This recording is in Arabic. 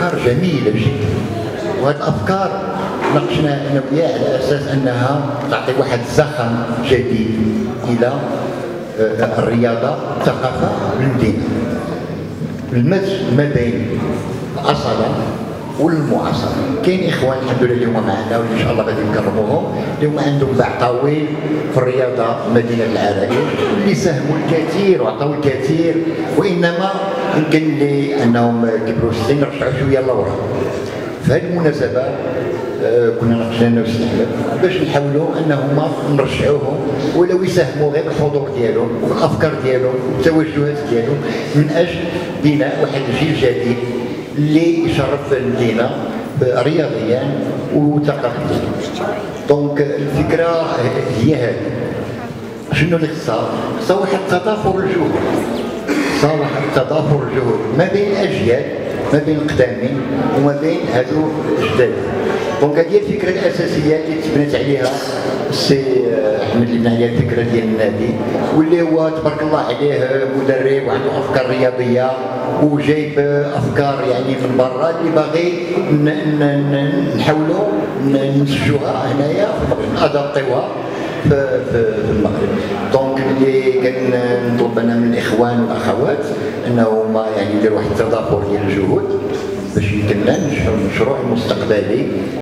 افكار جميله جدا، وهذه الافكار ناقشنا انا وياه على اساس انها تعطي واحد زخم جديد الى الرياضه الثقافه بالمدينه. المزج ما بين الاصاله والمعاصره. كاين اخوان الحمد لله اللي هما معنا واللي ان شاء الله غادي نكرموهم، اللي هما عندهم باع طويل في الرياضه مدينه العرايش، اللي ساهموا الكثير وعطاو الكثير، وانما يمكن لانهم كبروا السن رجعوا شويه لورا. في هذه المناسبه كنا ناقشنا انا وسي احمد باش نحاولوا انهم نرجعوهم ولو يساهموا غير بالحضور ديالهم وبالافكار ديالهم والتوجهات ديالهم من اجل بناء واحد الجيل جديد اللي يشرف المدينه رياضيا وثقافيا. دونك الفكره هي هذه. شنو اللي خصها؟ خصها واحد تضافر الجهود، خصها واحد تضافر الجهود ما بين الاجيال، ما بين القدامين وما بين هذو الجداد. دونك هذه الفكره الاساسيه اللي تبنات عليها السي احمد اللي بنى عليها الفكره ديال النادي، واللي هو تبارك الله عليه مدرب وعنده افكار رياضيه وجايب افكار يعني من برا اللي باغي نحاولوا نسجوها هنايا نادابطيوها في المغرب. دونك اللي كنطلب انا من الاخوان والاخوات انهم يعني يديروا واحد التضافر ديال الجهود باش يمكن لنا نشروع مستقبلي